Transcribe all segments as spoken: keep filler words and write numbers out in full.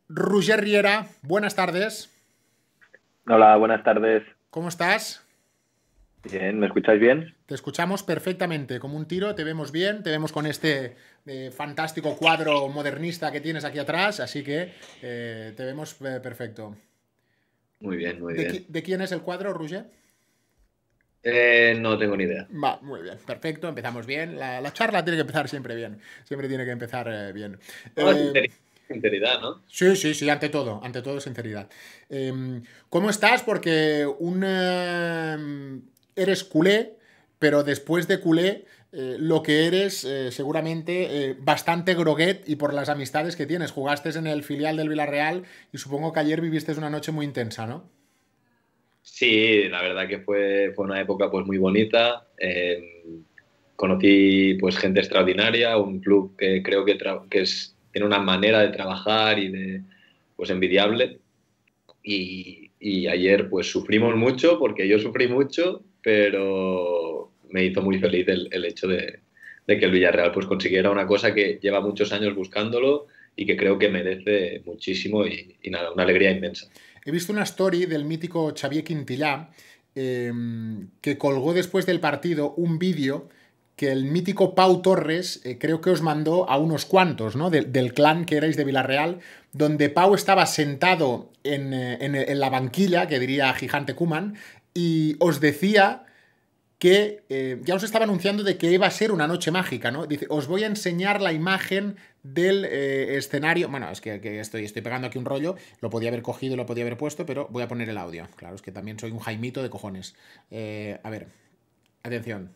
Roger Riera, buenas tardes. Hola, buenas tardes. ¿Cómo estás? Bien, ¿me escucháis bien? Te escuchamos perfectamente, como un tiro, te vemos bien, te vemos con este eh, fantástico cuadro modernista que tienes aquí atrás, así que eh, te vemos eh, perfecto. Muy bien, muy ¿De, qui- bien. de quién es el cuadro, Roger? Eh, no tengo ni idea. Va, muy bien, perfecto, empezamos bien. La, la charla tiene que empezar siempre bien, siempre tiene que empezar eh, bien. No, Eh, sinceridad, sinceridad, ¿no? Sí, sí, sí, ante todo, ante todo sinceridad. Eh, ¿Cómo estás? Porque un, eh, eres culé, pero después de culé, eh, lo que eres eh, seguramente eh, bastante groguet y por las amistades que tienes. Jugaste en el filial del Villarreal y supongo que ayer viviste una noche muy intensa, ¿no? Sí, la verdad que fue, fue una época pues muy bonita. Eh, conocí pues gente extraordinaria, un club que creo que, tra- que es, tiene una manera de trabajar y de pues envidiable. Y, y ayer pues sufrimos mucho porque yo sufrí mucho, pero me hizo muy feliz el, el hecho de, de que el Villarreal pues consiguiera una cosa que lleva muchos años buscándolo y que creo que merece muchísimo y, y nada, una alegría inmensa. He visto una story del mítico Xavier Quintillà eh, que colgó después del partido un vídeo que el mítico Pau Torres eh, creo que os mandó a unos cuantos, ¿no? De, del clan que erais de Villarreal, donde Pau estaba sentado en, eh, en, en la banquilla, que diría Gigante Kuman, y os decía que eh, ya os estaba anunciando de que iba a ser una noche mágica, ¿no? Dice, os voy a enseñar la imagen del eh, escenario. Bueno, es que, que estoy, estoy pegando aquí un rollo, lo podía haber cogido y lo podía haber puesto, pero voy a poner el audio. Claro, es que también soy un jaimito de cojones. Eh, a ver, atención.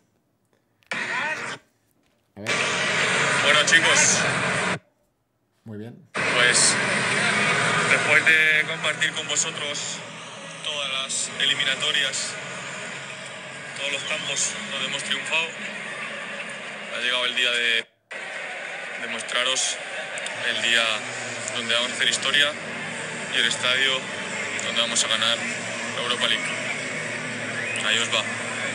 A ver, Bueno chicos, muy bien. pues después de compartir con vosotros todas las eliminatorias, todos los campos donde hemos triunfado, ha llegado el día de demostraros el día donde vamos a hacer historia y el estadio donde vamos a ganar la Europa League. Ahí os va.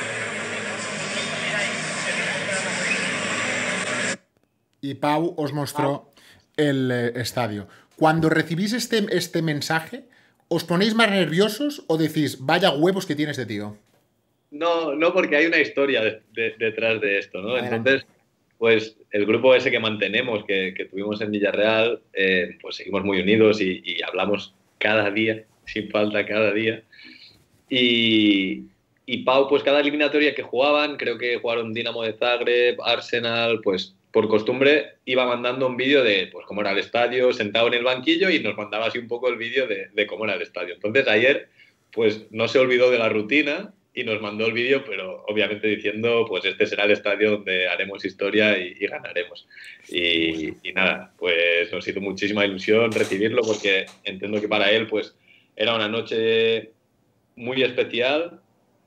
Y Pau os mostró el eh, estadio. Cuando recibís este, este mensaje, ¿os ponéis más nerviosos o decís, vaya huevos que tienes de tío? No, no porque hay una historia de- de- detrás de esto, ¿no? Adelante. Entonces, pues el grupo ese que mantenemos, que, que tuvimos en Villarreal, eh, pues seguimos muy unidos y, y hablamos cada día, sin falta cada día. Y, y Pau, pues cada eliminatoria que jugaban, creo que jugaron Dinamo de Zagreb, Arsenal, pues por costumbre iba mandando un vídeo de pues cómo era el estadio, sentado en el banquillo y nos mandaba así un poco el vídeo de, de cómo era el estadio. Entonces ayer, pues no se olvidó de la rutina y nos mandó el vídeo, pero obviamente diciendo, pues este será el estadio donde haremos historia y, y ganaremos. Qué bueno. Y, y nada, pues nos hizo muchísima ilusión recibirlo porque entiendo que para él, pues era una noche muy especial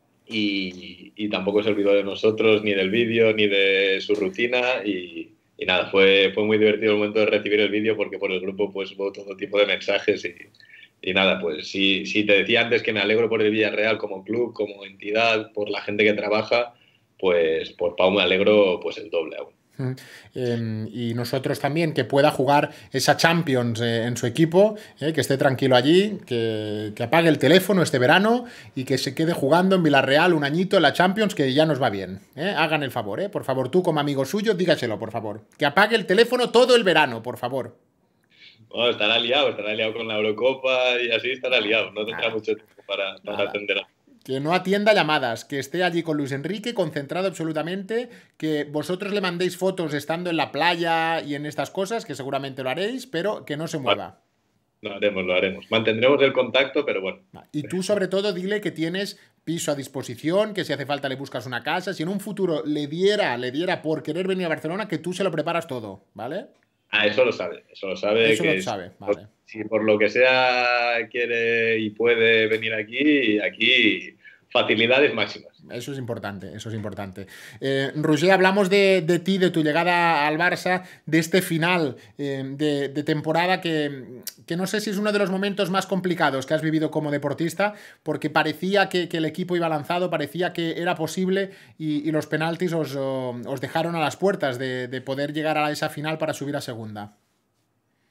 y, y, tampoco se olvidó de nosotros, ni del vídeo, ni de su rutina y, y, nada, fue, fue muy divertido el momento de recibir el vídeo porque por el grupo pues hubo todo tipo de mensajes y, y nada, pues si, si te decía antes que me alegro por el Villarreal como club, como entidad, por la gente que trabaja, pues por Pau me alegro pues el doble aún. Mm. Eh, y nosotros también, que pueda jugar esa Champions eh, en su equipo, eh, que esté tranquilo allí, que, que apague el teléfono este verano y que se quede jugando en Villarreal un añito en la Champions, que ya nos va bien. Eh. Hagan el favor, eh. Por favor, tú como amigo suyo, dígaselo, por favor. Que apague el teléfono todo el verano, por favor. Bueno, estará liado, estará liado con la Eurocopa y así estará liado, no tendrá Nada, mucho tiempo para, para nada. atender a... Que no atienda llamadas, que esté allí con Luis Enrique, concentrado absolutamente, que vosotros le mandéis fotos estando en la playa y en estas cosas, que seguramente lo haréis, pero que no se mueva. Lo haremos, lo haremos. Mantendremos el contacto, pero bueno. Y tú, sobre todo, dile que tienes piso a disposición, que si hace falta le buscas una casa. Si en un futuro le diera, le diera por querer venir a Barcelona, que tú se lo preparas todo, ¿vale? Ah, eso lo sabe, eso lo sabe, Eso lo que si, sabe, vale. si por lo que sea quiere y puede venir aquí, aquí facilidades máximas. Eso es importante, eso es importante. Eh, Roger, hablamos de, de ti, de tu llegada al Barça, de este final eh, de, de, temporada que, que no sé si es uno de los momentos más complicados que has vivido como deportista, porque parecía que, que el equipo iba lanzado, parecía que era posible y, y los penaltis os, os, dejaron a las puertas de, de poder llegar a esa final para subir a segunda.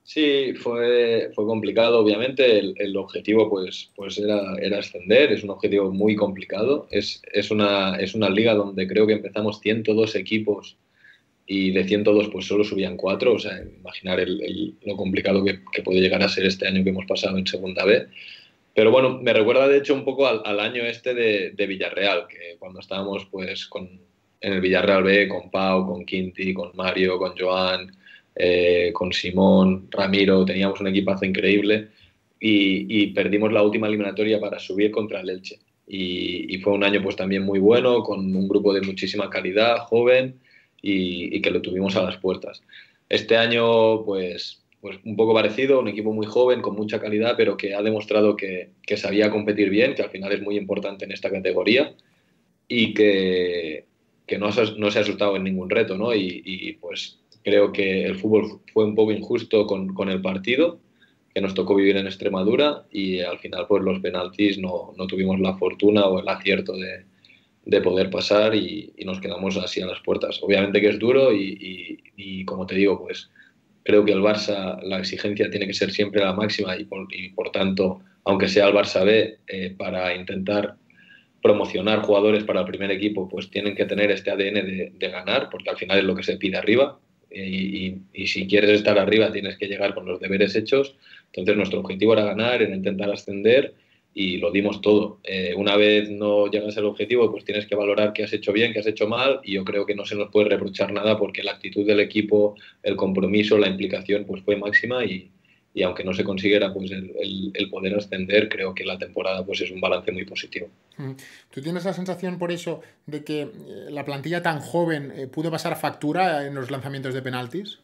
Sí, fue, fue complicado, obviamente. El, el objetivo pues, pues era, era ascender, es un objetivo muy complicado. Es, es, una, es una liga donde creo que empezamos ciento dos equipos y de ciento dos pues solo subían cuatro. O sea, imaginar el, el, lo complicado que, que puede llegar a ser este año que hemos pasado en Segunda B. Pero bueno, me recuerda de hecho un poco al, al año este de, de Villarreal, que cuando estábamos pues con, en el Villarreal B con Pau, con Quinti, con Mario, con Joan, eh, con Simón, Ramiro, teníamos un equipazo increíble y, y perdimos la última eliminatoria para subir contra el Elche. Y, y fue un año pues también muy bueno, con un grupo de muchísima calidad, joven, y, y que lo tuvimos a las puertas. Este año pues, pues un poco parecido, un equipo muy joven, con mucha calidad, pero que ha demostrado que, que sabía competir bien, que al final es muy importante en esta categoría y que, que no, no se ha asustado en ningún reto, ¿no? Y, y pues creo que el fútbol fue un poco injusto con, con el partido que nos tocó vivir en Extremadura y al final pues los penaltis no, no tuvimos la fortuna o el acierto de, de poder pasar y, y nos quedamos así a las puertas. Obviamente que es duro y, y, y como te digo, pues creo que el Barça, la exigencia tiene que ser siempre la máxima y por, y por tanto, aunque sea el Barça B, eh, para intentar promocionar jugadores para el primer equipo, pues tienen que tener este A D N de, de ganar, porque al final es lo que se pide arriba. Y, y, y si quieres estar arriba tienes que llegar con los deberes hechos. Entonces nuestro objetivo era ganar, era intentar ascender y lo dimos todo. Eh, una vez no llegas al objetivo, pues tienes que valorar qué has hecho bien, qué has hecho mal, y yo creo que no se nos puede reprochar nada porque la actitud del equipo, el compromiso, la implicación pues fue máxima y, y aunque no se consiguiera pues el, el, el poder ascender, creo que la temporada pues es un balance muy positivo. ¿Tú tienes la sensación por eso de que la plantilla tan joven eh, pudo pasar factura en los lanzamientos de penaltis?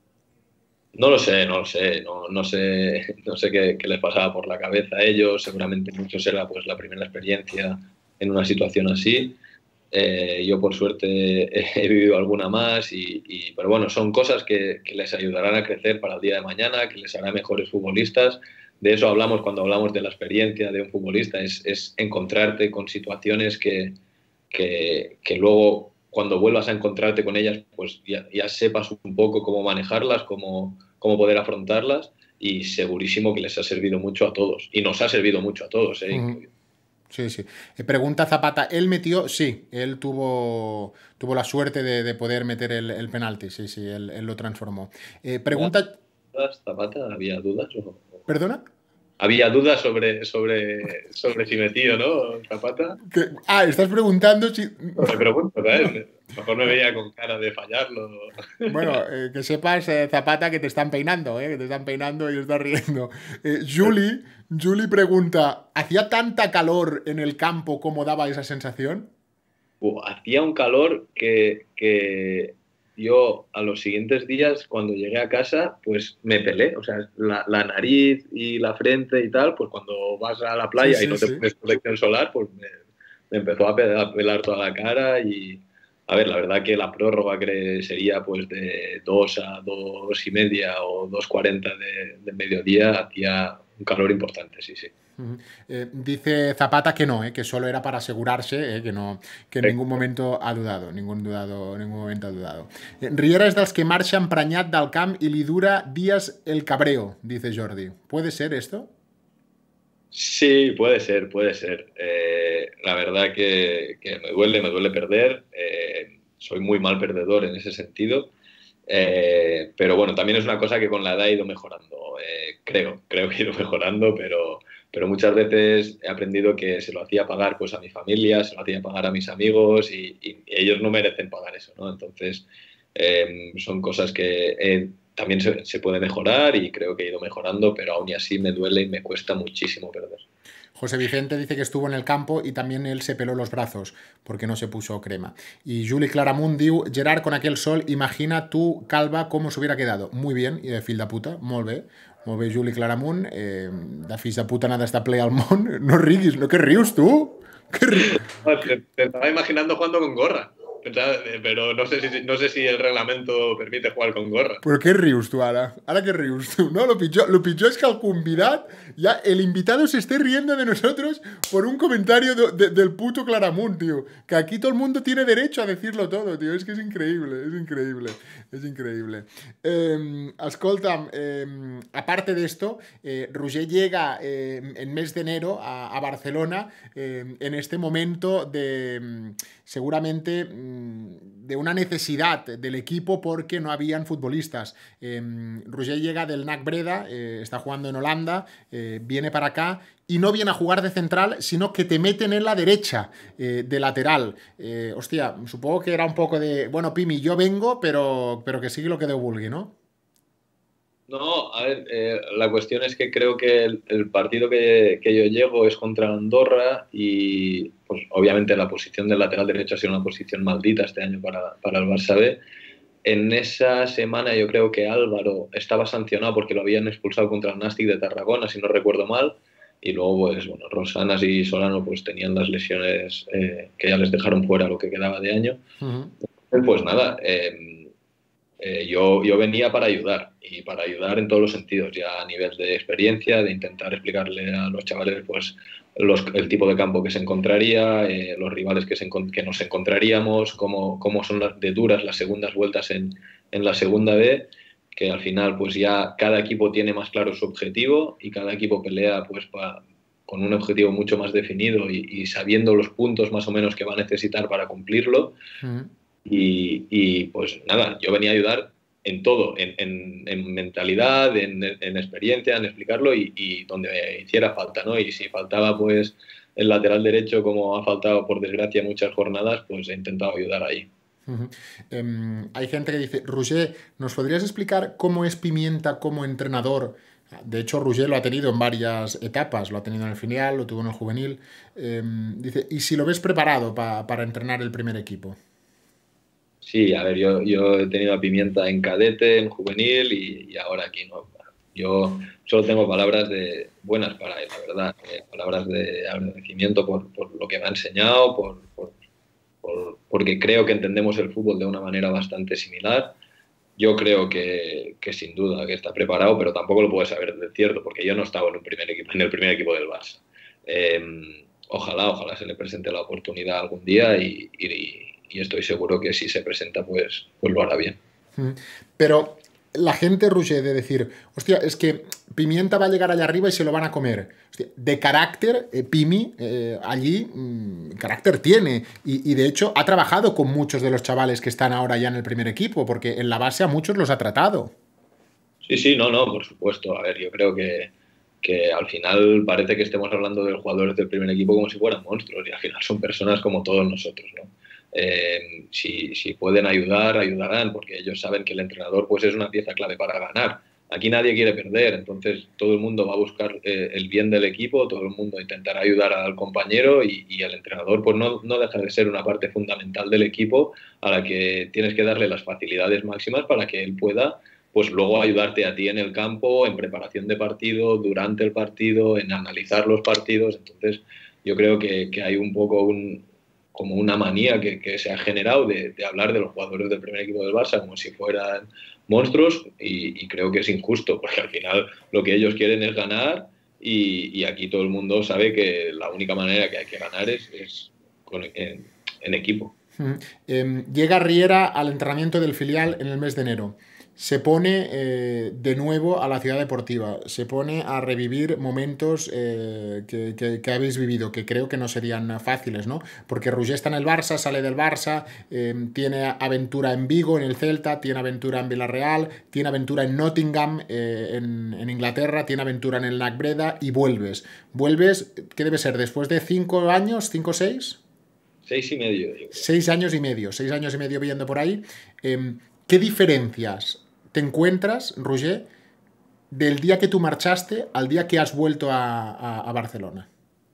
No lo sé, no lo sé, no, no sé, no sé qué, qué les pasaba por la cabeza a ellos, seguramente muchos era pues la primera experiencia en una situación así. Eh, yo por suerte he, he vivido alguna más, y, y, pero bueno, son cosas que, que les ayudarán a crecer para el día de mañana, que les hará mejores futbolistas. De eso hablamos cuando hablamos de la experiencia de un futbolista, es, es encontrarte con situaciones que, que, que luego cuando vuelvas a encontrarte con ellas, pues ya, ya sepas un poco cómo manejarlas, cómo, cómo poder afrontarlas, y segurísimo que les ha servido mucho a todos. Y nos ha servido mucho a todos, ¿eh? Uh-huh. Sí, sí. Pregunta Zapata, ¿él metió? Sí, él tuvo, tuvo la suerte de, de poder meter el, el penalti, sí, sí, él, él lo transformó. Eh, pregunta... ¿Zapata? ¿Había dudas? O... ¿Perdona? Había dudas sobre, sobre, sobre si metió, ¿no, Zapata? ¿Qué? Ah, estás preguntando si... No me pregunto, ¿sabes? Mejor me veía con cara de fallarlo. Bueno, eh, que sepas, eh, Zapata, que te están peinando, eh, que te están peinando y estás riendo. Eh, Julie, Julie pregunta, ¿hacía tanta calor en el campo como daba esa sensación? Uh, hacía un calor que, que yo a los siguientes días, cuando llegué a casa, pues me pelé. O sea, la, la nariz y la frente y tal, pues cuando vas a la playa sí, sí, y no te sí. pones protección solar, pues me, me empezó a pelar, a pelar toda la cara. Y a ver, la verdad que la prórroga que sería pues de dos a dos y media o dos cuarenta de, de mediodía, hacía un calor importante, sí, sí. Uh-huh. Eh, dice Zapata que no, eh, que solo era para asegurarse, eh, que no, que en ningún momento ha dudado, ningún dudado, ningún momento ha dudado. Eh, Riera és dels que marxa emprenyat del camp i li dura días el cabreo, dice Jordi. ¿Puede ser esto? Sí, puede ser, puede ser. Eh, la verdad que, que me duele, me duele perder. Eh, soy muy mal perdedor en ese sentido. Eh, pero bueno, también es una cosa que con la edad he ido mejorando. Eh, creo, creo que he ido mejorando, pero, pero muchas veces he aprendido que se lo hacía pagar pues a mi familia, se lo hacía pagar a mis amigos y, y ellos no merecen pagar eso, ¿no? Entonces, eh, son cosas que eh, también se, se puede mejorar y creo que he ido mejorando, pero aún y así me duele y me cuesta muchísimo perder. José Vicente dice que estuvo en el campo y también él se peló los brazos porque no se puso crema. Y Juli Claramunt diu, Gerard, con aquel sol, imagina tu calva cómo se hubiera quedado. Muy bien, i de fill de puta, molt bé. Molt bé, Juli Claramunt. Eh, de fills de puta nada està ple al món. No riguis, no, que rius, tu? ¿Qué rius? Te, te estaba imaginando jugando con gorra. Pensaba, eh, pero no sé, si, no sé si el reglamento permite jugar con gorra. Però què rius tu ara? Ara què rius tu? No, lo pitjor, lo pitjor es que el convidat, ya el invitado se esté riendo de nosotros por un comentario de, de, del puto Claramunt, tío. Que aquí todo el mundo tiene derecho a decirlo todo, tío. Es que es increíble, es increíble, es increíble. Eh, escolta'm, eh, aparte de esto, eh, Roger llega eh, en mes de enero a, a Barcelona eh, en este momento de, seguramente, de una necesidad del equipo porque no habían futbolistas. Eh, Roger llega del N A C Breda, eh, está jugando en Holanda, eh, viene para acá y no viene a jugar de central, sino que te meten en la derecha, eh, de lateral. Eh, hostia, supongo que era un poco de, bueno, Pimi, yo vengo, pero, pero que sigue lo que deu vulgui, ¿no? No, a ver, eh, la cuestión es que creo que el, el partido que, que yo llego es contra Andorra y pues obviamente la posición del lateral derecho ha sido una posición maldita este año para, para el Barça B. En esa semana yo creo que Álvaro estaba sancionado porque lo habían expulsado contra el Nàstic de Tarragona, si no recuerdo mal, y luego pues bueno, Rosanas y Solano pues tenían las lesiones eh, que ya les dejaron fuera lo que quedaba de año. Uh-huh. Pues nada, eh, Eh, yo, yo venía para ayudar, y para ayudar en todos los sentidos, ya a nivel de experiencia, de intentar explicarle a los chavales pues, los, el tipo de campo que se encontraría, eh, los rivales que, se, que nos encontraríamos, cómo, cómo son las de duras las segundas vueltas en, en la segunda B, que al final pues ya cada equipo tiene más claro su objetivo y cada equipo pelea pues pa, con un objetivo mucho más definido y, y sabiendo los puntos más o menos que va a necesitar para cumplirlo. Uh-huh. Y, y pues nada, yo venía a ayudar en todo, en, en, en mentalidad, en, en experiencia, en explicarlo y, y donde hiciera falta, ¿no? Y si faltaba pues el lateral derecho, como ha faltado por desgracia muchas jornadas, pues he intentado ayudar ahí. Uh-huh. Um, hay gente que dice, Roger, ¿nos podrías explicar cómo es Pimienta como entrenador? De hecho, Roger lo ha tenido en varias etapas, lo ha tenido en el filial, lo tuvo en el juvenil. Um, dice, ¿y si lo ves preparado pa, para entrenar el primer equipo? Sí, a ver, yo, yo he tenido a Pimienta en cadete, en juvenil y, y ahora aquí, ¿no? Yo solo tengo palabras de buenas para él, la verdad, eh, palabras de agradecimiento por, por lo que me ha enseñado, por, por, por, porque creo que entendemos el fútbol de una manera bastante similar. Yo creo que, que sin duda que está preparado, pero tampoco lo puedo saber de cierto, porque yo no estaba en, un primer equipo, en el primer equipo del Barça. Eh, ojalá, ojalá se le presente la oportunidad algún día y, y y estoy seguro que si se presenta, pues, pues lo hará bien. Pero la gente, Roger, de decir, hostia, es que Pimienta va a llegar allá arriba y se lo van a comer. Hostia, de carácter, eh, Pimi, eh, allí, mmm, carácter tiene. Y, y de hecho ha trabajado con muchos de los chavales que están ahora ya en el primer equipo, porque en la base a muchos los ha tratado. Sí, sí, no, no, por supuesto. A ver, yo creo que, que al final parece que estemos hablando de los jugadores del primer equipo como si fueran monstruos, y al final son personas como todos nosotros, ¿no? Eh, si, si pueden ayudar, ayudarán, porque ellos saben que el entrenador pues es una pieza clave para ganar. Aquí nadie quiere perder, entonces todo el mundo va a buscar eh, el bien del equipo, todo el mundo intentará ayudar al compañero y, y el entrenador pues no, no deja de ser una parte fundamental del equipo a la que tienes que darle las facilidades máximas para que él pueda pues luego ayudarte a ti en el campo, en preparación de partido, durante el partido, en analizar los partidos. Entonces yo creo que, que hay un poco un como una manía que, que se ha generado de, de hablar de los jugadores del primer equipo del Barça como si fueran monstruos y, y creo que es injusto porque al final lo que ellos quieren es ganar y, y aquí todo el mundo sabe que la única manera que hay que ganar es, es con, en, en equipo. Uh-huh. Eh, llega Riera al entrenamiento del filial en el mes de enero. Se pone eh, de nuevo a la ciudad deportiva, se pone a revivir momentos eh, que, que, que habéis vivido, que creo que no serían fáciles, ¿no? Porque Roger está en el Barça, sale del Barça, eh, tiene aventura en Vigo, en el Celta, tiene aventura en Villarreal, tiene aventura en Nottingham, eh, en, en Inglaterra, tiene aventura en el N A C Breda y vuelves. Vuelves, ¿qué debe ser? ¿Después de cinco años? ¿Cinco o seis? Seis y medio. Seis años y medio, seis años y medio viviendo por ahí. Eh, ¿Qué diferencias te encuentras, Roger, del día que tú marchaste al día que has vuelto a, a, a Barcelona?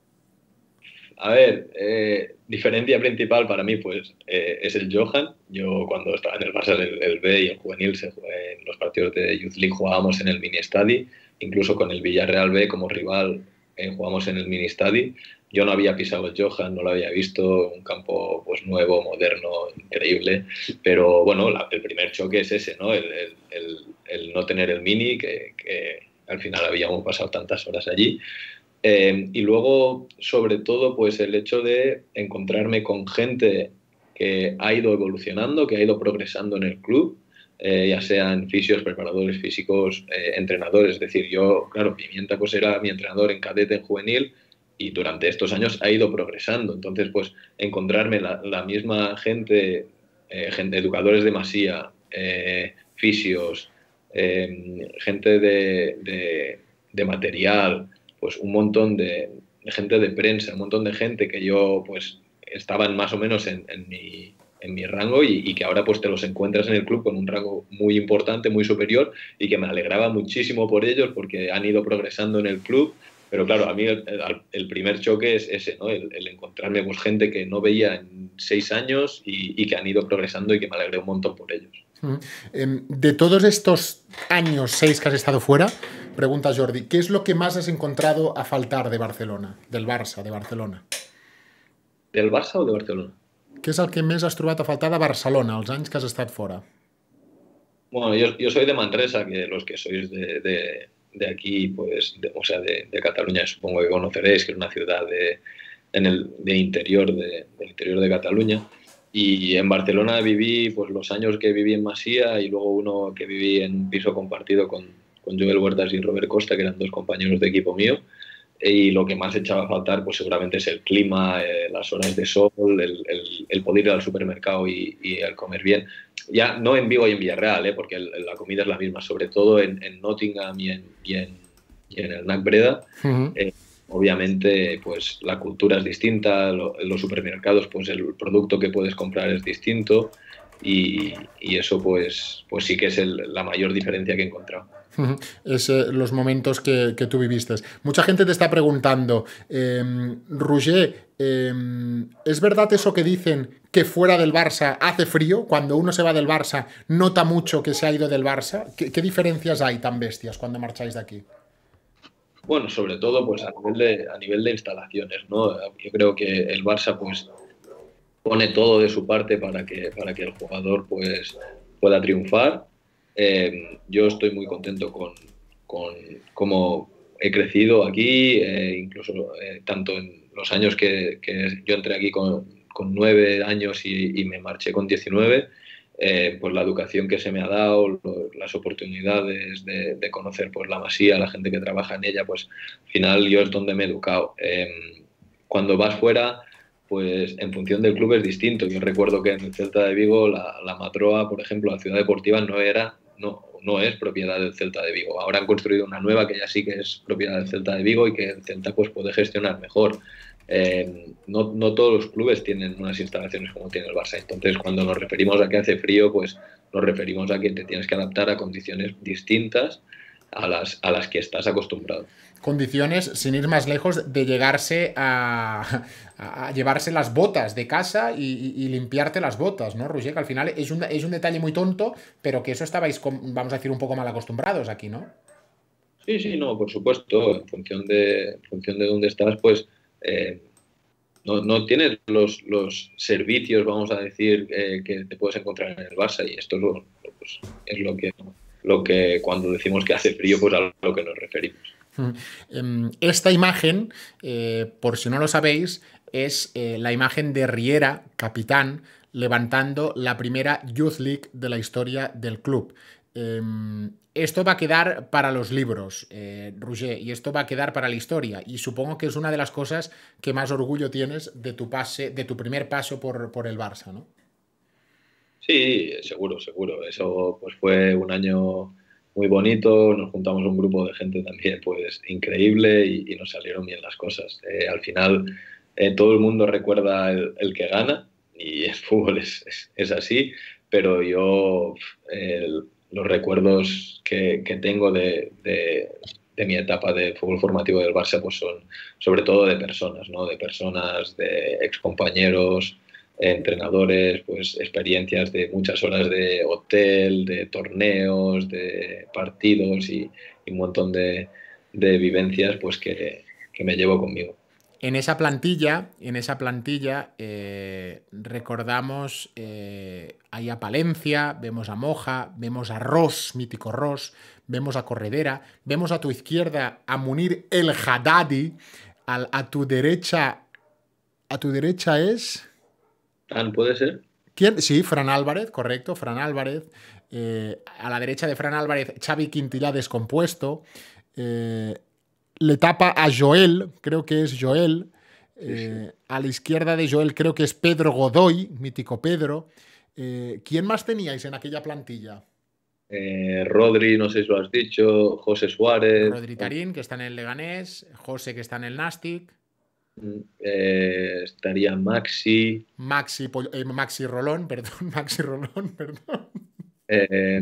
A ver, eh, diferencia principal para mí pues eh, es el Johan. Yo cuando estaba en el Barça, el, el B y el juvenil, se, en los partidos de Youth League jugábamos en el mini estadi, incluso con el Villarreal B como rival eh, jugamos en el mini estadi. yo no había pisado el Johan, no lo había visto, un campo pues nuevo, moderno, increíble, pero bueno, la, el primer choque es ese, ¿no? El, el, el, el no tener el Mini, que, que al final habíamos pasado tantas horas allí. Eh, y luego, sobre todo, pues el hecho de encontrarme con gente que ha ido evolucionando, que ha ido progresando en el club, eh, ya sean fisios, preparadores físicos, eh, entrenadores. Es decir, yo, claro, Pimienta pues era mi entrenador en cadete, en juvenil, y durante estos años ha ido progresando. Entonces, pues encontrarme la, la misma gente, eh, gente, educadores de masía, eh, fisios, eh, gente de, de, de material, pues un montón de, de gente de prensa, un montón de gente que yo pues estaban más o menos en, en, mi, en mi rango y, y que ahora pues te los encuentras en el club con un rango muy importante, muy superior, y que me alegraba muchísimo por ellos porque han ido progresando en el club. Pero claro, a mí el, el, el primer choque es ese, ¿no? El, el encontrarme con gente que no veía en seis años y, y que han ido progresando y que me alegré un montón por ellos. De todos estos años, seis que has estado fuera, pregunta Jordi, ¿qué es lo que más has encontrado a faltar de Barcelona, del Barça, de Barcelona? ¿Del Barça o de Barcelona? Què és el que més has trobat a faltar de Barcelona, els anys que has estat fora? Bueno, yo, yo soy de Manresa, que los que sois de, de, de aquí, pues, de, o sea, de, de Cataluña, supongo que conoceréis, que es una ciudad de, en el de interior de, del interior de Cataluña. Y en Barcelona viví pues los años que viví en Masía y luego uno que viví en un piso compartido con, con Joel Huertas y Robert Costa, que eran dos compañeros de equipo mío. Y lo que más echaba a faltar pues seguramente es el clima, eh, las horas de sol, el, el, el poder ir al supermercado y, y el comer bien. Ya no en Vigo y en Villarreal, eh, porque el, la comida es la misma, sobre todo en, en Nottingham y en, y, en, y en el Nac Breda. Uh-huh. eh, Obviamente, pues la cultura es distinta, lo, en los supermercados, pues el producto que puedes comprar es distinto y, y eso, pues, pues sí que es el, la mayor diferencia que he encontrado. Es eh, los momentos que, que tú viviste. Mucha gente te está preguntando, eh, Roger, eh, ¿es verdad eso que dicen que fuera del Barça hace frío? Cuando uno se va del Barça, nota mucho que se ha ido del Barça. ¿Qué, qué diferencias hay tan bestias cuando marcháis de aquí? Bueno, sobre todo pues a nivel de, a nivel de instalaciones, ¿no? Yo creo que el Barça pues pone todo de su parte para que, para que el jugador pues pueda triunfar. Eh, yo estoy muy contento con, con cómo he crecido aquí, eh, incluso eh, tanto en los años que, que yo entré aquí con, con nueve años y, y me marché con diecinueve. Eh, pues la educación que se me ha dado, lo, las oportunidades de, de conocer pues la Masía, la gente que trabaja en ella, pues al final yo es donde me he educado. Eh, cuando vas fuera, pues en función del club es distinto. Yo recuerdo que en el Celta de Vigo la, la Matroa, por ejemplo, la ciudad deportiva no era, no, no es propiedad del Celta de Vigo. Ahora han construido una nueva que ya sí que es propiedad del Celta de Vigo y que el Celta pues puede gestionar mejor. Eh, no, no todos los clubes tienen unas instalaciones como tiene el Barça. Entonces, cuando nos referimos a que hace frío, pues nos referimos a que te tienes que adaptar a condiciones distintas a las, a las que estás acostumbrado. Condiciones, sin ir más lejos, de llegarse a, a llevarse las botas de casa y, y, y limpiarte las botas, ¿no, Roger? Que al final es un, es un detalle muy tonto, pero que eso estabais, vamos a decir, un poco mal acostumbrados aquí, ¿no? Sí, sí, no, por supuesto. En función de, en función de dónde estás, pues Eh, no, no tienes los, los servicios, vamos a decir, eh, que te puedes encontrar en el Barça, y esto es lo, pues, es lo que, lo que cuando decimos que hace frío, pues a lo que nos referimos. Esta imagen, eh, por si no lo sabéis, es eh, la imagen de Riera, capitán, levantando la primera Youth League de la historia del club. Eh, esto va a quedar para los libros, eh, Roger, y esto va a quedar para la historia, y supongo que es una de las cosas que más orgullo tienes de tu pase, de tu primer paso por, por el Barça, ¿no? Sí, seguro, seguro. Eso pues fue un año muy bonito, nos juntamos un grupo de gente también pues increíble y, y nos salieron bien las cosas. Eh, al final eh, todo el mundo recuerda el, el que gana, y el fútbol es, es, es así, pero yo el, los recuerdos que, que tengo de, de, de mi etapa de fútbol formativo del Barça pues son sobre todo de personas, ¿no? De personas, de excompañeros, entrenadores, pues experiencias de muchas horas de hotel, de torneos, de partidos y, y un montón de, de vivencias pues que, que me llevo conmigo. En esa plantilla, en esa plantilla eh, recordamos eh, ahí a Palencia, vemos a Moja, vemos a Ross, mítico Ross, vemos a Corredera, vemos a tu izquierda a Munir El Haddadi, a, a tu derecha, a tu derecha es... Fran, ¿puede ser? ¿Quién? Sí, Fran Álvarez, correcto, Fran Álvarez. Eh, a la derecha de Fran Álvarez, Xavi Quintillà descompuesto. Eh, le tapa a Joel, creo que es Joel. Eh, sí, sí. A la izquierda de Joel creo que es Pedro Godoy, mítico Pedro. Eh, ¿Quién más teníais en aquella plantilla? Eh, Rodri, no sé si lo has dicho, José Suárez. Rodri Tarín, que está en el Leganés, José, que está en el Nastic. Eh, estaría Maxi. Maxi, eh, Maxi Rolón, perdón, Maxi Rolón, perdón. Eh,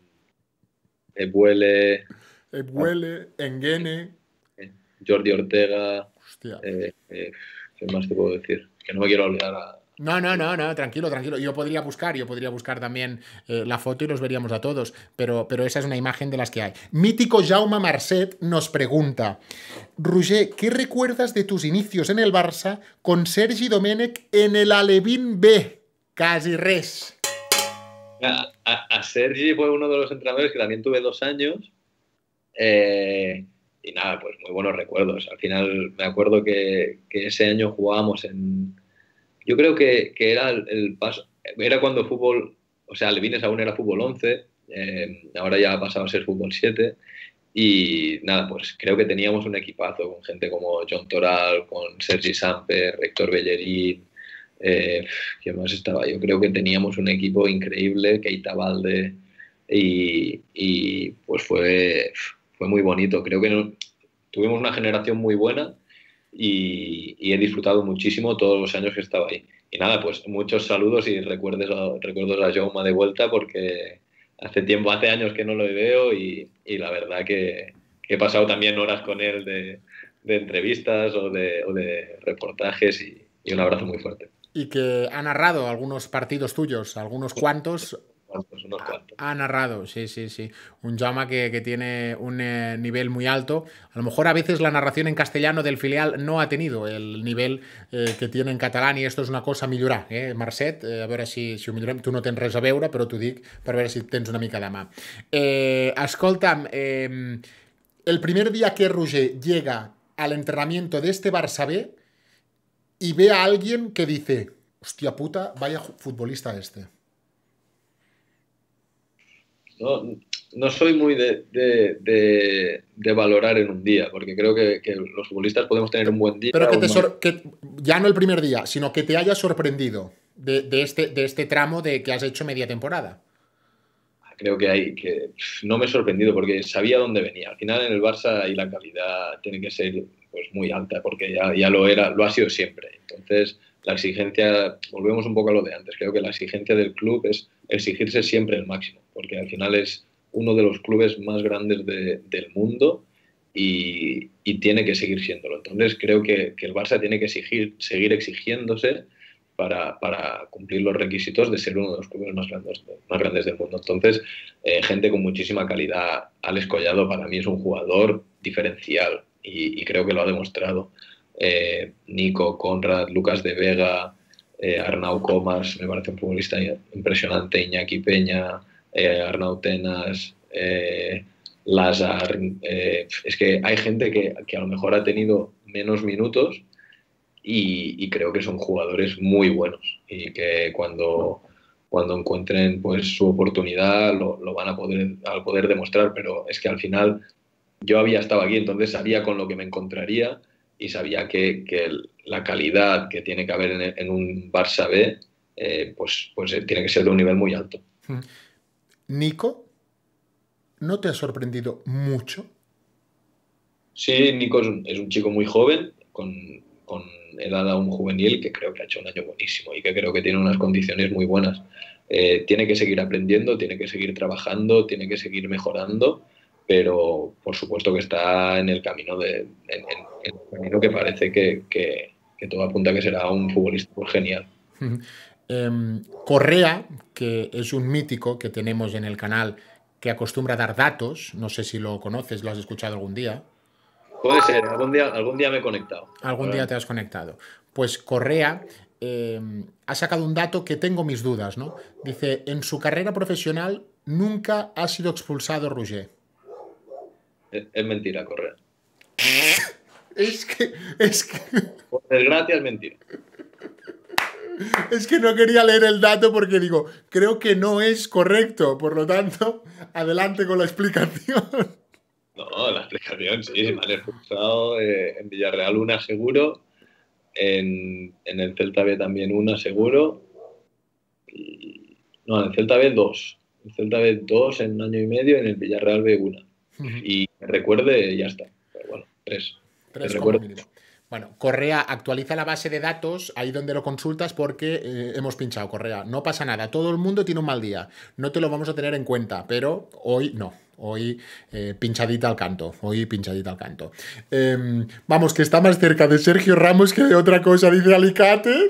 Ebuele. Ebuele, Enguene. Jordi Ortega. Hostia. Eh, eh, ¿Qué más te puedo decir? Que no me quiero olvidar a... No, no, no, no, tranquilo, tranquilo. Yo podría buscar, yo podría buscar también eh, la foto y los veríamos a todos, pero, pero esa es una imagen de las que hay. Mítico Jaume Marcet nos pregunta: Roger, ¿qué recuerdas de tus inicios en el Barça con Sergi Domènech en el Alevín B? Casi res. A, a, a Sergi fue uno de los entrenadores que también tuve dos años. Eh, y nada, pues muy buenos recuerdos. Al final me acuerdo que, que ese año jugábamos en... Yo creo que, que era el, el paso, era cuando fútbol, o sea, Levines aún era fútbol once, eh, ahora ya ha pasado a ser fútbol siete, y nada, pues creo que teníamos un equipazo con gente como John Toral, con Sergi Samper, Héctor Bellerín, eh, ¿quién más estaba? Yo creo que teníamos un equipo increíble, Keita Balde, y, y pues fue, fue muy bonito. Creo que no, tuvimos una generación muy buena. Y, y he disfrutado muchísimo todos los años que estaba ahí. Y nada, pues muchos saludos y recuerdos a, recuerdos a Jaume de vuelta, porque hace tiempo, hace años que no lo veo y, y la verdad que, que he pasado también horas con él de, de entrevistas o de, o de reportajes y, y un abrazo muy fuerte. Y que ha narrado algunos partidos tuyos, algunos cuantos. Cuantos, unos cuantos. Ha, ha narrado, sí, sí, sí. Un Jaume que, que tiene un eh, nivel muy alto. A lo mejor a veces la narración en castellano del filial no ha tenido el nivel eh, que tiene en catalán, i esto és una cosa a millorar, eh, Marcet? Eh, a veure si, si ho millorem. Tu no tens res a veure, però t'ho dic per veure si tens una mica de mà. Eh, escolta'm, eh, el primer día que Roger llega al entrenamiento de este Barça B y ve a alguien que dice: hostia puta, vaya futbolista este. No, no soy muy de, de, de, de valorar en un día, porque creo que, que los futbolistas podemos tener un buen día. Pero que te sor que ya no el primer día, sino que te haya sorprendido de, de, este, de este tramo de que has hecho media temporada. Creo que hay que no me he sorprendido porque sabía dónde venía. Al final en el Barça y la calidad tiene que ser pues muy alta, porque ya, ya lo era, lo ha sido siempre. Entonces la exigencia, volvemos un poco a lo de antes, creo que la exigencia del club es exigirse siempre el máximo, porque al final es uno de los clubes más grandes de, del mundo y, y tiene que seguir siéndolo. Entonces creo que, que el Barça tiene que exigir, seguir exigiéndose para, para cumplir los requisitos de ser uno de los clubes más grandes, más grandes del mundo. Entonces, eh, gente con muchísima calidad. Alex Collado para mí es un jugador diferencial y, y creo que lo ha demostrado. Eh, Nico, Conrad, Lucas de Vega, eh, Arnau Comas, me parece un futbolista impresionante, Iñaki Peña, eh, Arnau Tenas, eh, Lázar. Eh, es que hay gente que, que a lo mejor ha tenido menos minutos y, y creo que son jugadores muy buenos y que cuando, cuando encuentren pues, su oportunidad lo, lo van a poder, a poder demostrar, pero es que al final yo había estado aquí, entonces sabía con lo que me encontraría y sabía que, que la calidad que tiene que haber en, en un Barça B eh, pues, pues tiene que ser de un nivel muy alto. Nico, ¿no te ha sorprendido mucho? Sí, Nico es un, es un chico muy joven, con, con edad aún juvenil, que creo que ha hecho un año buenísimo y que creo que tiene unas condiciones muy buenas. Eh, tiene que seguir aprendiendo, tiene que seguir trabajando, tiene que seguir mejorando, pero por supuesto que está en el camino, de, en, en, en el camino que parece que, que, que todo apunta a que será un futbolista pues, genial. Eh, Correa, que es un mítico que tenemos en el canal, que acostumbra a dar datos, no sé si lo conoces, lo has escuchado algún día. Puede ser, algún día, algún día me he conectado. Algún día te has conectado. Pues Correa eh, ha sacado un dato que tengo mis dudas, ¿no? Dice, en su carrera profesional nunca ha sido expulsado Roger. Es, es mentira, Correa. Es que, es que... Por desgracia es mentira. Es que no quería leer el dato porque digo, creo que no es correcto. Por lo tanto, adelante con la explicación. No, la explicación sí, se me han expulsado eh, en Villarreal una seguro, en, en el Celta B también una seguro, y, no, en el Celta B dos, en el Celta B dos en un año y medio, en el Villarreal B una. Uh-huh. Y recuerde, ya está. Pero bueno, tres. Tres como mínimo. Bueno, Correa actualiza la base de datos ahí donde lo consultas porque eh, hemos pinchado, Correa. No pasa nada, todo el mundo tiene un mal día. No te lo vamos a tener en cuenta, pero hoy no. Hoy eh, pinchadita al canto. Hoy pinchadita al canto. Eh, vamos, que está más cerca de Sergio Ramos que de otra cosa, dice Alicate.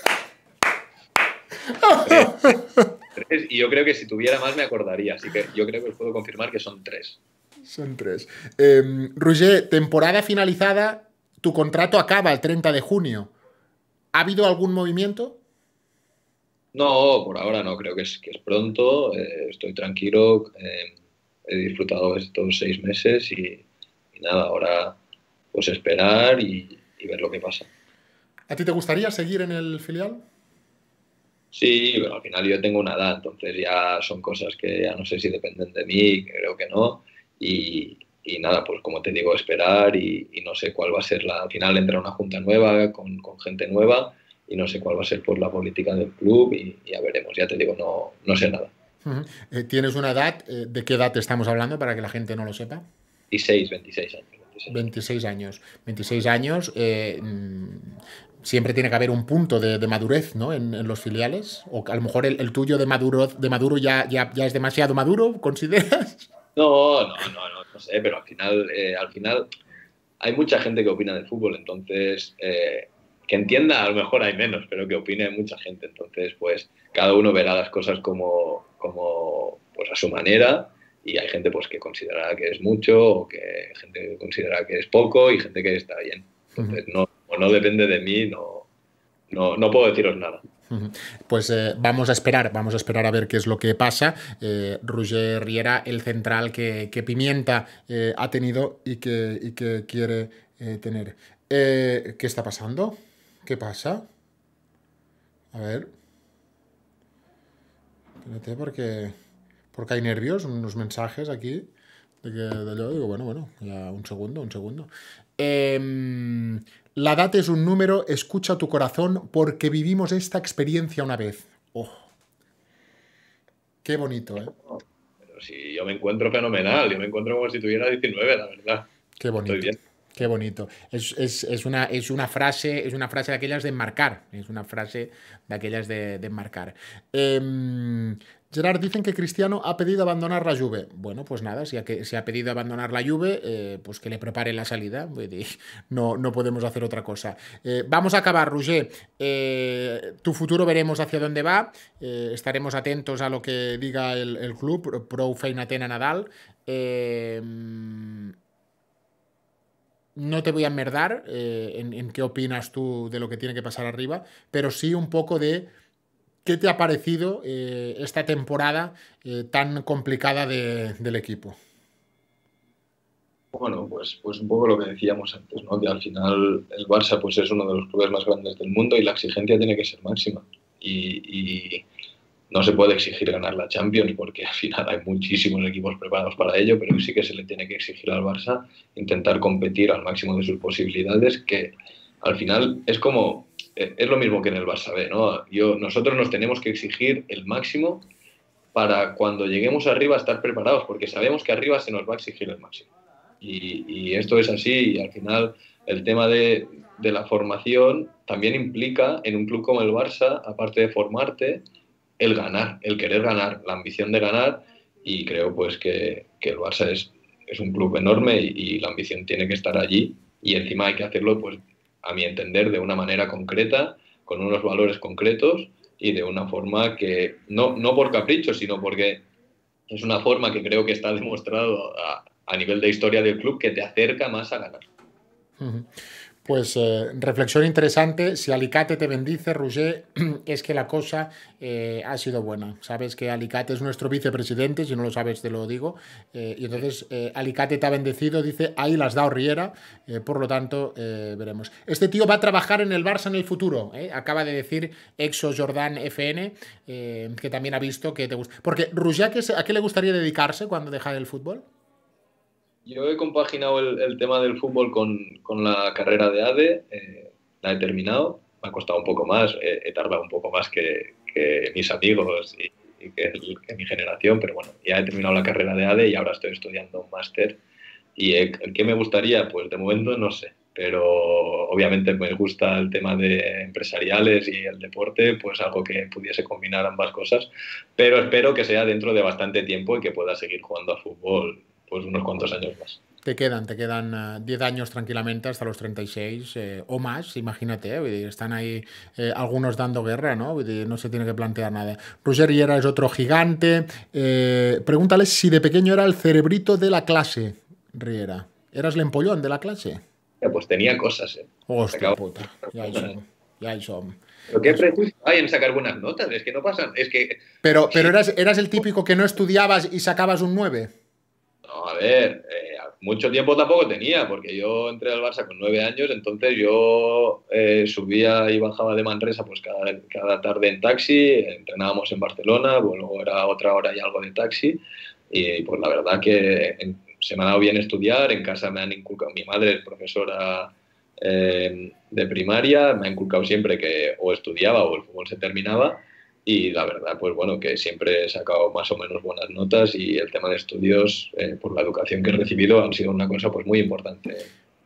Tres. Tres. Y yo creo que si tuviera más me acordaría. Así que yo creo que os puedo confirmar que son tres. Son tres. Eh, Roger, temporada finalizada. Tu contrato acaba el treinta de junio. ¿Ha habido algún movimiento? No, por ahora no. Creo que es, que es pronto. Eh, estoy tranquilo. Eh, he disfrutado estos seis meses y, y nada, ahora pues esperar y, y ver lo que pasa. ¿A ti te gustaría seguir en el filial? Sí, pero al final yo tengo una edad, entonces ya son cosas que ya no sé si dependen de mí, creo que no. Y, y nada, pues como te digo, esperar y, y no sé cuál va a ser la... Al final entra una junta nueva con, con gente nueva y no sé cuál va a ser pues, la política del club y, y ya veremos. Ya te digo, no, no sé nada. Uh-huh. eh, ¿Tienes una edad? Eh, ¿De qué edad estamos hablando para que la gente no lo sepa? veintiséis, veintiséis años. veintiséis, veintiséis años. veintiséis años. Eh, siempre tiene que haber un punto de, de madurez, ¿no? En, en los filiales. O a lo mejor el, el tuyo de maduro, de maduro ya, ya, ya es demasiado maduro, ¿consideras? No, no, no, no, no sé, pero al final, eh, al final hay mucha gente que opina del fútbol, entonces eh, que entienda a lo mejor hay menos, pero que opine mucha gente, entonces pues cada uno verá las cosas como, como pues a su manera y hay gente pues que considerará que es mucho o que gente que considera que es poco y gente que está bien, entonces no, no depende de mí, no, no, no puedo deciros nada. Pues eh, vamos a esperar, vamos a esperar a ver qué es lo que pasa. Eh, Roger Riera, el central que, que Pimienta eh, ha tenido y que, y que quiere eh, tener. Eh, ¿Qué está pasando? ¿Qué pasa? A ver. Espérate, porque, porque hay nervios, unos mensajes aquí. De que de yo digo, bueno, bueno, ya un segundo, un segundo. Eh, la edad es un número, escucha tu corazón porque vivimos esta experiencia una vez. Oh. Qué bonito, ¿eh? Pero si yo me encuentro fenomenal, yo me encuentro como si tuviera diecinueve, la verdad. Qué bonito. Estoy bien. Qué bonito. Es, es, es, una, es, una frase, es una frase de aquellas de enmarcar. Es una frase de aquellas de, de enmarcar. Eh, Gerard, dicen que Cristiano ha pedido abandonar la Juve. Bueno, pues nada, si ha, que, si ha pedido abandonar la Juve, eh, pues que le prepare la salida. No, no podemos hacer otra cosa. Eh, vamos a acabar, Roger. Eh, tu futuro veremos hacia dónde va. Eh, estaremos atentos a lo que diga el, el club. Prou feina tenen Nadal. Eh, No te voy a enmerdar eh, en, en qué opinas tú de lo que tiene que pasar arriba, pero sí un poco de qué te ha parecido eh, esta temporada eh, tan complicada de, del equipo. Bueno, pues, pues un poco lo que decíamos antes, ¿no? Que al final el Barça pues, es uno de los clubes más grandes del mundo y la exigencia tiene que ser máxima. Y, y no se puede exigir ganar la Champions porque al final hay muchísimos equipos preparados para ello, pero sí que se le tiene que exigir al Barça intentar competir al máximo de sus posibilidades, que al final es como, es lo mismo que en el Barça B, ¿no? Yo, nosotros nos tenemos que exigir el máximo para cuando lleguemos arriba estar preparados, porque sabemos que arriba se nos va a exigir el máximo. Y, y esto es así, y al final el tema de, de la formación también implica en un club como el Barça, aparte de formarte, el ganar, el querer ganar, la ambición de ganar, y creo pues que, que el Barça es, es un club enorme y, y la ambición tiene que estar allí, y encima hay que hacerlo, pues a mi entender, de una manera concreta, con unos valores concretos y de una forma que, no, no por capricho, sino porque es una forma que creo que está demostrado a, a nivel de historia del club que te acerca más a ganar. Pues eh, reflexión interesante. Si Alicate te bendice, Roger, es que la cosa eh, ha sido buena. Sabes que Alicate es nuestro vicepresidente, si no lo sabes te lo digo. Eh, y entonces eh, Alicate te ha bendecido, dice, ahí las dado Riera. Eh, por lo tanto, eh, veremos. Este tío va a trabajar en el Barça en el futuro. ¿eh? Acaba de decir Exo Jordan F N, eh, que también ha visto que te gusta. Porque Roger, ¿a qué le gustaría dedicarse cuando deja el fútbol? Yo he compaginado el, el tema del fútbol con, con la carrera de A D E, eh, la he terminado, me ha costado un poco más, eh, he tardado un poco más que, que mis amigos y, y que, que mi generación, pero bueno, ya he terminado la carrera de A D E y ahora estoy estudiando un máster. ¿Y eh, qué me gustaría? Pues de momento no sé, pero obviamente me gusta el tema de empresariales y el deporte, pues algo que pudiese combinar ambas cosas, pero espero que sea dentro de bastante tiempo y que pueda seguir jugando a fútbol pues unos cuantos años más. Te quedan, te quedan uh, diez años tranquilamente hasta los treinta y seis eh, o más, imagínate, eh, están ahí eh, algunos dando guerra, ¿no? No se tiene que plantear nada. Roger Riera es otro gigante. Eh, pregúntale si de pequeño era el cerebrito de la clase, Riera. ¿Eras el empollón de la clase? Ya, pues tenía cosas, ¿eh? Hostia puta, ya hay son, ya hay son. Pero qué prejuicio hay en sacar buenas notas, es que no pasan, es que... Pero, pero eras, eras el típico que no estudiabas y sacabas un nueve. No, a ver, eh, mucho tiempo tampoco tenía, porque yo entré al Barça con nueve años, entonces yo eh, subía y bajaba de Manresa pues cada, cada tarde en taxi, entrenábamos en Barcelona, pues, luego era otra hora y algo de taxi, y pues la verdad que en, se me ha dado bien estudiar, en casa me han inculcado, mi madre es profesora eh, de primaria, me ha inculcado siempre que o estudiaba o el fútbol se terminaba, y la verdad, pues bueno, que siempre he sacado más o menos buenas notas y el tema de estudios, eh, por la educación que he recibido, han sido una cosa pues muy importante.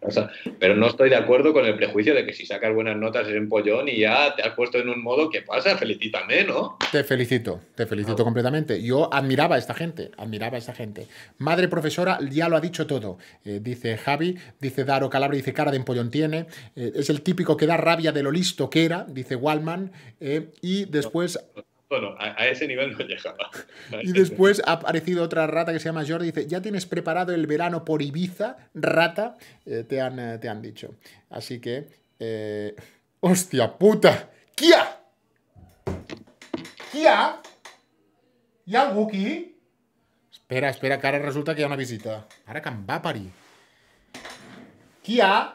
Pero no estoy de acuerdo con el prejuicio de que si sacas buenas notas eres un pollón y ya te has puesto en un modo, ¿qué pasa? Felicítame, ¿no? Te felicito, te felicito ah. completamente. Yo admiraba a esta gente, admiraba a esta gente. Madre profesora ya lo ha dicho todo. Eh, dice Javi, dice Daro Calabria, dice cara de empollón tiene. Eh, es el típico que da rabia de lo listo que era, dice Wallman. Eh, y después... Bueno, a, a ese nivel no llegaba. Y después ha aparecido otra rata que se llama Jordi. Dice, ¿ya tienes preparado el verano por Ibiza, rata? Eh, te, han, eh, te han dicho. Así que... Eh... ¡Hostia puta! ¡Kia! ¿Kia? ¿Hi ha algú aquí? Espera, espera, que ara resulta que hi ha una visita. Ara que em va parir. Kia?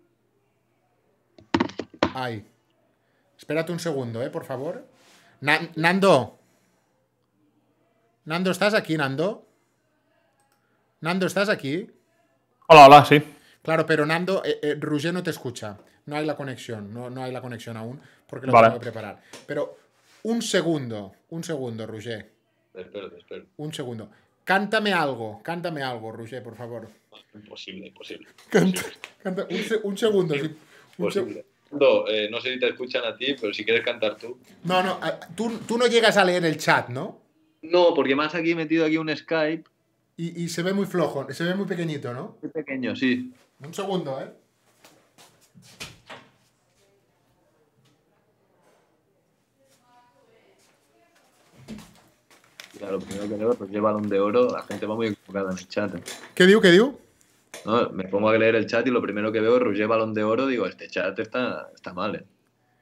Ai. Espérate un segundo, eh, por favor. Na Nando. Nando, ¿estás aquí, Nando? Nando, ¿estás aquí? Hola, hola, sí. Claro, pero Nando, eh, eh, Roger no te escucha. No hay la conexión, no, no hay la conexión aún, porque lo vale. tengo que preparar. Pero un segundo, un segundo, Roger. Espero, espero. Un segundo. Cántame algo, cántame algo, Roger, por favor. Imposible, imposible. Canta, canta, un, se un segundo. Sí, un seg no, eh, no sé si te escuchan a ti, pero si quieres cantar tú. No, no, tú, tú no llegas a leer el chat, ¿no? No, porque me has aquí metido aquí un Skype. Y, y se ve muy flojo, se ve muy pequeñito, ¿no? Muy pequeño, sí. Un segundo, ¿eh? Claro, lo primero que veo, pues lleva Balón de Oro, la gente va muy equivocada en el chat. ¿Qué digo, qué digo? No, me pongo a leer el chat y lo primero que veo es Roger Balón de Oro, digo, este chat está, está mal, ¿eh?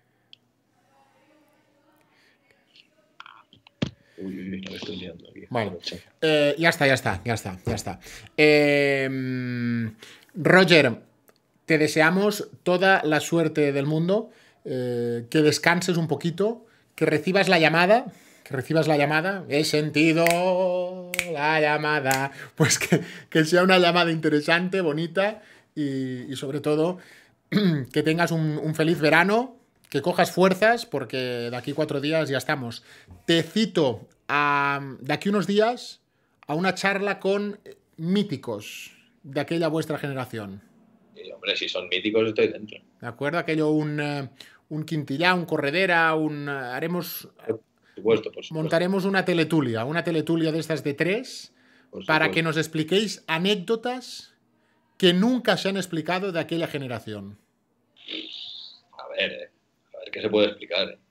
Uy, uy, uy, no me estoy liando aquí. Vale. Eh, ya está, ya está, ya está, ya está. Eh, Roger, te deseamos toda la suerte del mundo, eh, que descanses un poquito, que recibas la llamada, que recibas la llamada, he sentido la llamada, pues que, que sea una llamada interesante, bonita y, y sobre todo que tengas un, un feliz verano. Que cojas fuerzas, porque de aquí cuatro días ya estamos. Te cito a, de aquí unos días a una charla con míticos de aquella vuestra generación. Sí, hombre, si son míticos estoy dentro. ¿De acuerdo? Aquello, un, uh, un Quintillá, un Corredera, un... Uh, haremos... Por supuesto, por supuesto. Montaremos una teletulia, una teletulia de estas de tres, para que nos expliquéis anécdotas que nunca se han explicado de aquella generación. A ver, eh. A ver qué se puede explicar. ¿eh?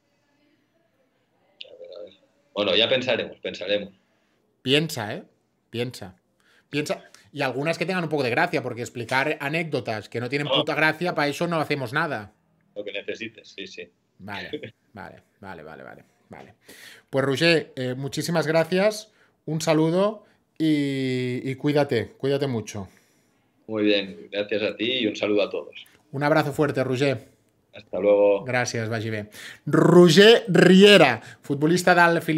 A ver, a ver. Bueno, ya pensaremos, pensaremos. Piensa, ¿eh? Piensa. Piensa, y algunas que tengan un poco de gracia, porque explicar anécdotas que no tienen No. puta gracia, para eso no hacemos nada. Lo que necesites, sí, sí. Vale, vale, vale, vale, vale. vale. Pues Roger, eh, muchísimas gracias, un saludo y, y cuídate, cuídate mucho. Muy bien, gracias a ti y un saludo a todos. Un abrazo fuerte, Roger. Hasta luego. Gràcies, vagi bé. Roger Riera, futbolista del Filial